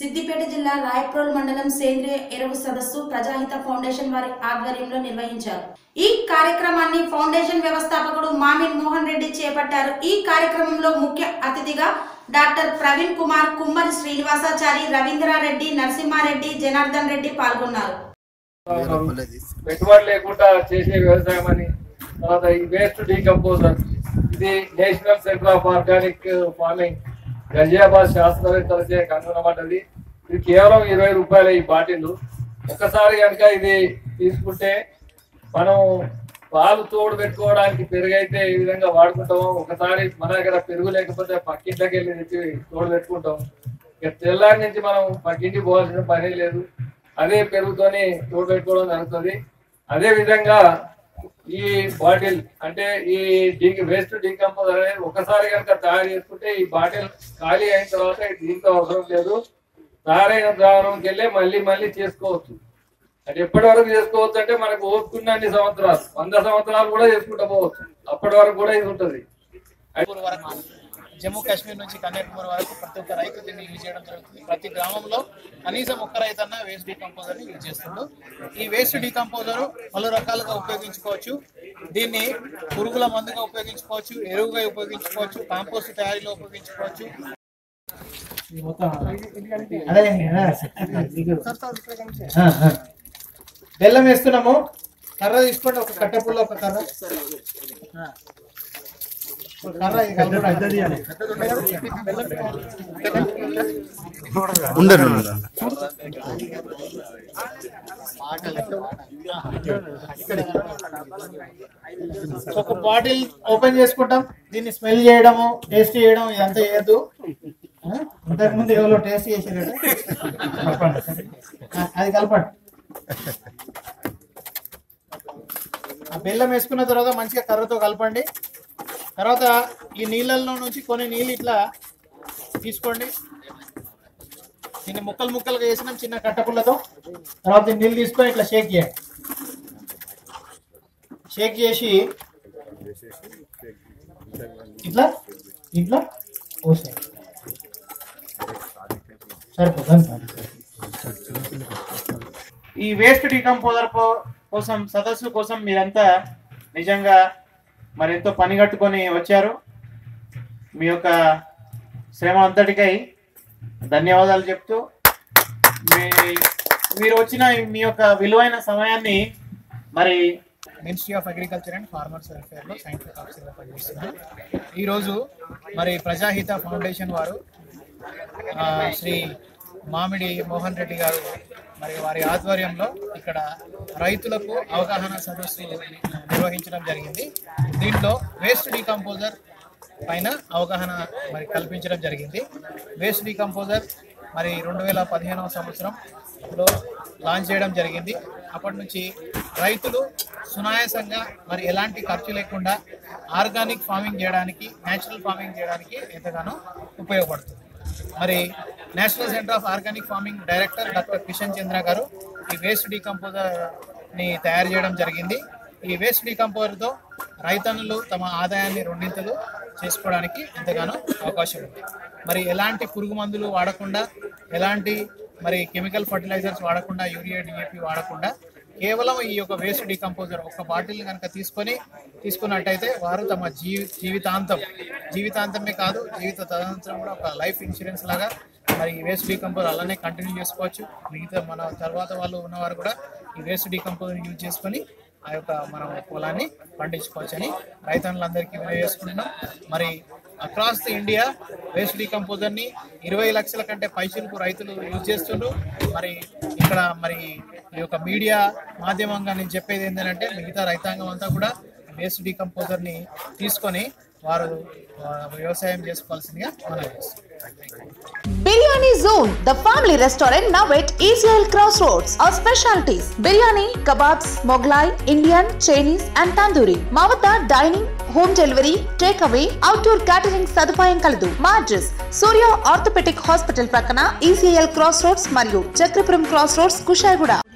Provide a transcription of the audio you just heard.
సిద్దిపేట జిల్లా రాయప్రోల్ మండలం సేంద్రియ ఎరువు సదస్సు ప్రజాహిత ఫౌండేషన్ వారి ఆధ్వర్యంలో నిర్వహించారు। ఈ కార్యక్రమాన్ని ఫౌండేషన్ వ్యవస్థాపకుడు మామిన్ మోహన్ రెడ్డి చేపట్టారు। ఈ కార్యక్రమంలో ముఖ్య అతిథిగా డాక్టర్ ప్రవీణ్ కుమార్, కుమ్మరి శ్రీనివాసాచారి, రవీంద్రారెడ్డి, నరసింహారెడ్డి, జనార్దన్ రెడ్డి పాల్గొన్నారు। పెట్టుబడి లేకుండా చేసే వ్యవసాయం అని తర్వాత ఈ వేస్ట్ డీకంపోజర్ ఇది national centre of organic farming Ghaziabad శాస్త్రవేత్తలచే కనుగొనబడ్డది। ఇది కేవలం 20 రూపాయల ఈ బాటిల్। ఒకసారి కనుక ఇది తీసుకుంటే మనం పాలు తోడు పెట్టుకోవడానికి పెరుగు అయితే ఈ విధంగా వాడుకుంటాము। ఒకసారి మన దగ్గర పెరుగు లేకపోతే పక్కింట్లోకి వెళ్ళి తెచ్చి తోడు పెట్టుకుంటాం। ఇక తెల్లారి నుంచి మనం పక్కింటికి పోవాల్సిన పని లేదు, అదే పెరుగుతోని తోడు పెట్టుకోవడం జరుగుతుంది। అదే విధంగా ఈ బాటిల్ అంటే ఈ వేస్ట్ డీకంపోజర్ అనేది ఒకసారి కనుక తయారు చేసుకుంటే ఈ బాటిల్ ఖాళీ అయిన తర్వాత దీంతో అవసరం లేదు, తయారైన ద్రావణంకి వెళ్ళి మళ్ళీ చేసుకోవచ్చు। అంటే ఎప్పటి వరకు చేసుకోవచ్చు అంటే మనకు ఓపుకున్న అన్ని సంవత్సరాలు 100 సంవత్సరాలు కూడా చేసుకుంటూ పోవచ్చు, అప్పటి వరకు కూడా ఇది ఉంటుంది। జమ్మూ కాశ్మీర్ నుంచి కన్యాకుమారి వరకు ప్రతి ఒక్క రైతు దీన్ని యూజ్ చేయడం జరుగుతుంది। ప్రతి గ్రామంలో కనీసం ఒక్క రైతు అన్న వేస్ట్ డీకంపోజర్ ని యూజ్ చేస్తుండ్రు। ఈ వేస్ట్ డీకంపోజర్ పలు రకాలుగా ఉపయోగించుకోవచ్చు। దీన్ని పురుగుల మందుగా ఉపయోగించుకోవచ్చు, ఎరువుగా ఉపయోగించుకోవచ్చు, కాంపోస్ట్ తయారీలో ఉపయోగించుకోవచ్చు। బెల్లం వేస్తున్నాము, కర్ర తీసుకోండి, ఒక కట్టెపుల్ల ఒక కర్ర ఒక బాటిల్ ఓపెన్ చేసుకుంటాం। దీన్ని స్మెల్ చేయడము, టేస్ట్ చేయడం ఇదంతా చేయద్దు। ఇంతకుముందు ఎవరో టేస్ట్ చేసేటట్టు అది కలపండి। ఆ బెల్లం వేసుకున్న తర్వాత మంచిగా కర్రతో కలపండి। తర్వాత ఈ నీళ్ళల్లో నుంచి కొన్ని నీళ్ళు ఇట్లా తీసుకోండి, దీన్ని ముక్కలు ముక్కలుగా వేసినాం చిన్న కట్టపుల్లతో। తర్వాత ఈ నీళ్ళు తీసుకొని ఇట్లా షేక్ చేయండి, షేక్ చేసి ఇట్లా ఇట్లా పోసేయండి, సరిపోతుంది। ఈ వేస్ట్ డీకంపోజర్ కోసం సదస్సు కోసం మీరంతా నిజంగా మరి ఎంతో పని కట్టుకొని వచ్చారు। మీ యొక్క శ్రమ అంతటికై ధన్యవాదాలు చెప్తూ మీరు వచ్చిన మీ యొక్క విలువైన సమయాన్ని మరి ministry of agriculture and farmers వెల్ఫేర్లో సైంటిఫిక్ ఆఫీసర్గా పనిచేస్తున్నారు। ఈరోజు మరి ప్రజాహిత ఫౌండేషన్ వారు శ్రీ మామిడి మోహన్ రెడ్డి గారు మరి వారి ఆధ్వర్యంలో ఇక్కడ రైతులకు అవగాహన సదస్సు నిర్వహించడం జరిగింది। దీంట్లో వేస్ట్ డీకంపోజర్ పైన అవగాహన మరి కల్పించడం జరిగింది। వేస్ట్ డీకంపోజర్ మరి 2015వ సంవత్సరంలో లాంచ్ చేయడం జరిగింది। అప్పటి నుంచి రైతులు సునాయాసంగా మరి ఎలాంటి ఖర్చు లేకుండా ఆర్గానిక్ ఫార్మింగ్ చేయడానికి, న్యాచురల్ ఫార్మింగ్ చేయడానికి ఎంతగానో ఉపయోగపడుతుంది। మరి national centre of organic farming director doctor Kishan Chandra గారు ఈ వేస్ట్ డీకంపోజర్ ని తయారు చేయడం జరిగింది। ఈ వేస్ట్ డీకంపోజర్తో రైతన్నులు తమ ఆదాయాన్ని రెండింతలు చేసుకోవడానికి ఎంతగానో అవకాశం ఉంది। మరి ఎలాంటి పురుగు మందులు వాడకుండా, ఎలాంటి మరి కెమికల్ ఫర్టిలైజర్స్ వాడకుండా, యూరియా, డిఏపి వాడకుండా కేవలం ఈ యొక్క వేస్ట్ డీకంపోజర్ ఒక బాటిల్ కనుక తీసుకున్నట్టయితే వారు తమ జీవితాంతమే కాదు, జీవిత తదనంతరం కూడా ఒక లైఫ్ ఇన్సూరెన్స్ లాగా మరి ఈ వేస్ట్ డీకంపోజర్ అలానే కంటిన్యూ చేసుకోవచ్చు। మిగతా మన తర్వాత వాళ్ళు ఉన్నవారు కూడా ఈ వేస్ట్ డీకంపోజర్ యూజ్ చేసుకొని ఆ యొక్క మనం పొలాన్ని పండించుకోవచ్చు అని రైతన్నులందరికీ వినియోగిస్తున్నాం। మరి అక్రాస్ ది ఇండియా వేస్ట్ డీకంపోజర్ని 20 లక్షల కంటే పైచిలకు రైతులు యూజ్ చేస్తున్నారు। మరి ఇక్కడ మరి ఈ యొక్క మీడియా మాధ్యమంగా నేను చెప్పేది ఏంటంటే మిగతా రైతాంగం అంతా కూడా వేస్ట్ డీకంపోజర్ని తీసుకొని వారు వ్యవసాయం చేసుకోవాల్సిందిగా మనం చేస్తాం। Biryani Zone, the family restaurant now at ECL Crossroads. Our specialties: biryani, kebabs, Mughlai, Indian, Chinese and Tandoori. మా వద్ద dining, home delivery, take away, outdoor catering సదుపాయం కలదు. మా అడ్రస్ సూర్య ఆర్థోపెడిక్ హాస్పిటల్ ప్రక్కన ECL Crossroads మరియు చక్రపురం Crossroads, కుషాయిగూడ.